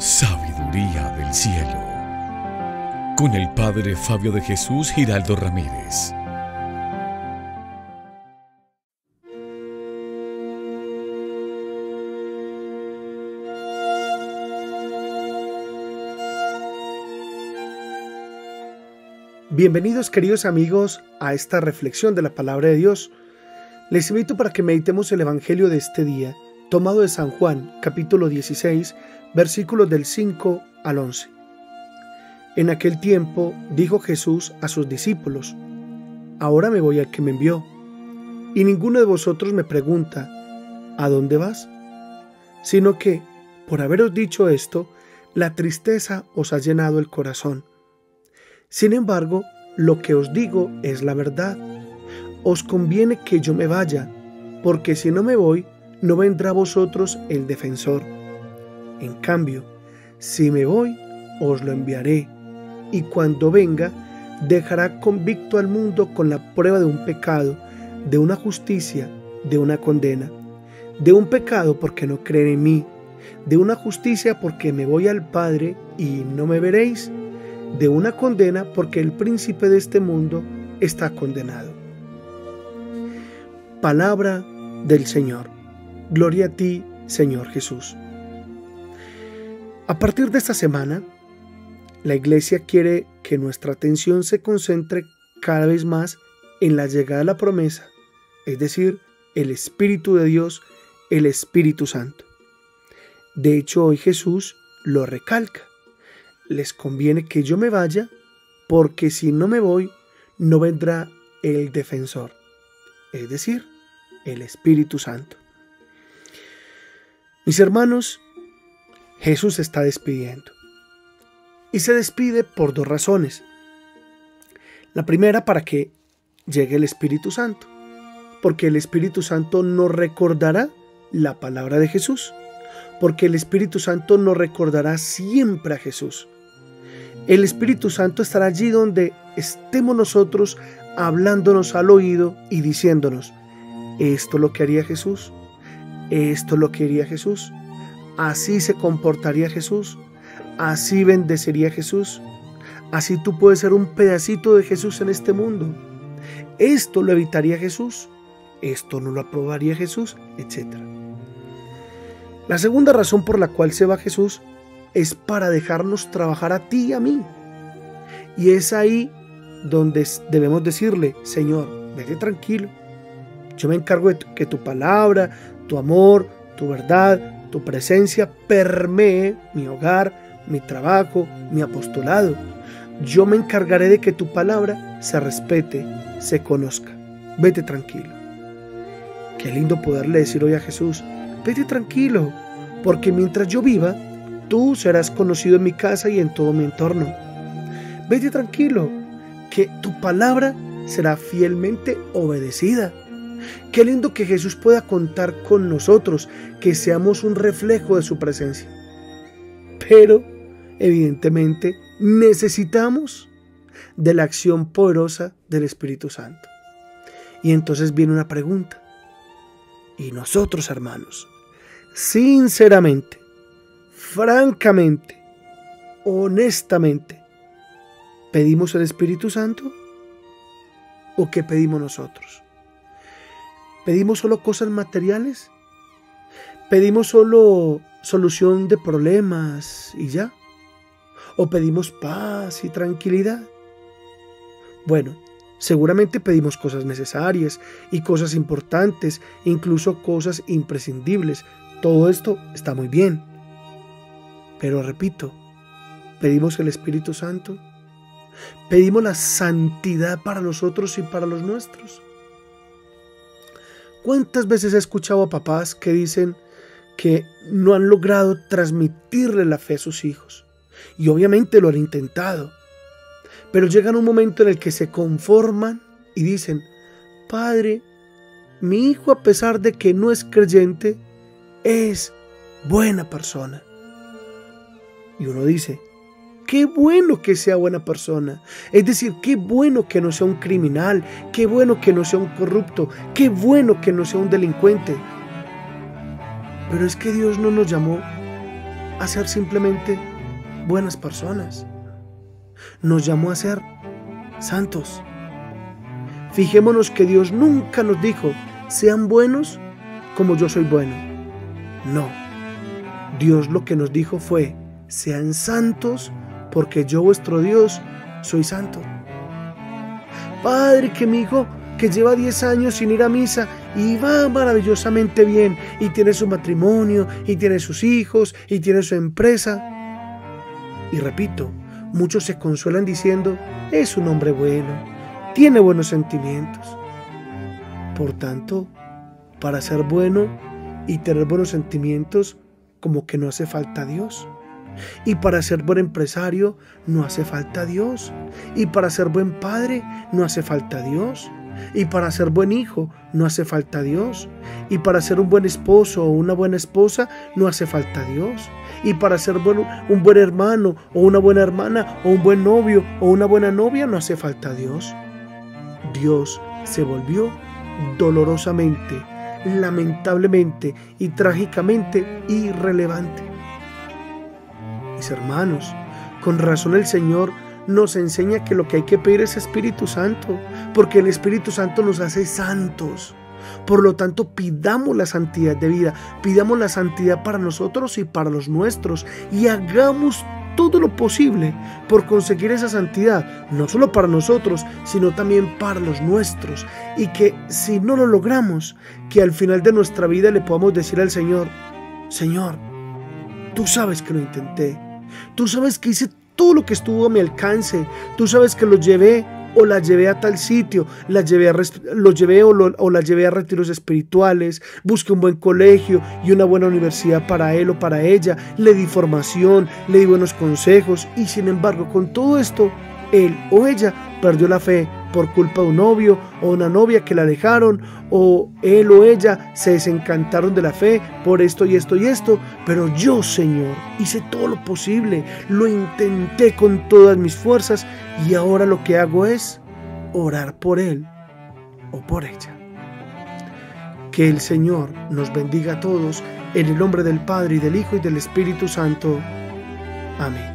Sabiduría del cielo, con el Padre Fabio de Jesús Giraldo Ramírez. Bienvenidos, queridos amigos, a esta reflexión de la Palabra de Dios. Les invito para que meditemos el Evangelio de este día, tomado de San Juan, capítulo 16, versículos del 5 al 11. En aquel tiempo dijo Jesús a sus discípulos: Ahora me voy al que me envió, y ninguno de vosotros me pregunta: ¿a dónde vas? Sino que, por haberos dicho esto, la tristeza os ha llenado el corazón. Sin embargo, lo que os digo es la verdad. Os conviene que yo me vaya, porque si no me voy, no vendrá a vosotros el defensor. En cambio, si me voy, os lo enviaré, y cuando venga, dejará convicto al mundo con la prueba de un pecado, de una justicia, de una condena, de un pecado porque no creen en mí, de una justicia porque me voy al Padre y no me veréis, de una condena porque el príncipe de este mundo está condenado. Palabra del Señor. Gloria a ti, Señor Jesús. A partir de esta semana, la Iglesia quiere que nuestra atención se concentre cada vez más en la llegada de la promesa, es decir, el Espíritu de Dios, el Espíritu Santo. De hecho, hoy Jesús lo recalca. Les conviene que yo me vaya, porque si no me voy, no vendrá el defensor, es decir, el Espíritu Santo. Mis hermanos, Jesús se está despidiendo. Y se despide por dos razones. La primera, para que llegue el Espíritu Santo, porque el Espíritu Santo nos recordará la palabra de Jesús, porque el Espíritu Santo nos recordará siempre a Jesús. El Espíritu Santo estará allí donde estemos nosotros, hablándonos al oído y diciéndonos: esto es lo que haría Jesús, esto es lo que haría Jesús, así se comportaría Jesús, así bendeciría Jesús, así tú puedes ser un pedacito de Jesús en este mundo, esto lo evitaría Jesús, esto no lo aprobaría Jesús, etc. La segunda razón por la cual se va Jesús es para dejarnos trabajar a ti y a mí. Y es ahí donde debemos decirle: Señor, vete tranquilo. Yo me encargo de que tu palabra, tu amor, tu verdad, tu presencia permee mi hogar, mi trabajo, mi apostolado. Yo me encargaré de que tu palabra se respete, se conozca. Vete tranquilo. Qué lindo poderle decir hoy a Jesús: vete tranquilo, porque mientras yo viva, tú serás conocido en mi casa y en todo mi entorno. Vete tranquilo, que tu palabra será fielmente obedecida. Qué lindo que Jesús pueda contar con nosotros, que seamos un reflejo de su presencia. Pero, evidentemente, necesitamos de la acción poderosa del Espíritu Santo. Y entonces viene una pregunta. Y nosotros, hermanos, sinceramente, francamente, honestamente, ¿pedimos el Espíritu Santo? ¿O qué pedimos nosotros? ¿Pedimos solo cosas materiales? ¿Pedimos solo solución de problemas y ya? ¿O pedimos paz y tranquilidad? Bueno, seguramente pedimos cosas necesarias y cosas importantes, incluso cosas imprescindibles. Todo esto está muy bien. Pero repito, ¿pedimos el Espíritu Santo? ¿Pedimos la santidad para nosotros y para los nuestros? ¿Cuántas veces he escuchado a papás que dicen que no han logrado transmitirle la fe a sus hijos? Y obviamente lo han intentado. Pero llegan un momento en el que se conforman y dicen: Padre, mi hijo, a pesar de que no es creyente, es buena persona. Y uno dice: qué bueno que sea buena persona. Es decir, qué bueno que no sea un criminal, qué bueno que no sea un corrupto, qué bueno que no sea un delincuente. Pero es que Dios no nos llamó a ser simplemente buenas personas. Nos llamó a ser santos. Fijémonos que Dios nunca nos dijo, sean buenos como yo soy bueno. No. Dios lo que nos dijo fue, sean santos porque yo, vuestro Dios, soy santo. Padre, que mi hijo que lleva 10 años sin ir a misa y va maravillosamente bien y tiene su matrimonio y tiene sus hijos y tiene su empresa. Y repito, muchos se consuelan diciendo, es un hombre bueno, tiene buenos sentimientos. Por tanto, para ser bueno y tener buenos sentimientos, como que no hace falta Dios. Y para ser buen empresario no hace falta Dios. Y para ser buen padre no hace falta Dios. Y para ser buen hijo no hace falta Dios. Y para ser un buen esposo o una buena esposa no hace falta Dios. Y para ser un buen hermano o una buena hermana o un buen novio o una buena novia no hace falta Dios. Dios se volvió dolorosamente, lamentablemente y trágicamente irrelevante. Mis hermanos, con razón el Señor nos enseña que lo que hay que pedir es Espíritu Santo, porque el Espíritu Santo nos hace santos. Por lo tanto, pidamos la santidad de vida, pidamos la santidad para nosotros y para los nuestros, y hagamos todo lo posible por conseguir esa santidad, no solo para nosotros, sino también para los nuestros, y que si no lo logramos, que al final de nuestra vida le podamos decir al Señor, Señor, tú sabes que lo intenté, tú sabes que hice todo lo que estuvo a mi alcance, tú sabes que lo llevé o la llevé a tal sitio, la llevé a retiros espirituales, busqué un buen colegio y una buena universidad para él o para ella, le di formación, le di buenos consejos, y sin embargo con todo esto, él o ella perdió la fe por culpa de un novio o una novia que la dejaron, o él o ella se desencantaron de la fe por esto y esto y esto. Pero yo, Señor, hice todo lo posible, lo intenté con todas mis fuerzas, y ahora lo que hago es orar por él o por ella. Que el Señor nos bendiga a todos, en el nombre del Padre, y del Hijo, y del Espíritu Santo. Amén.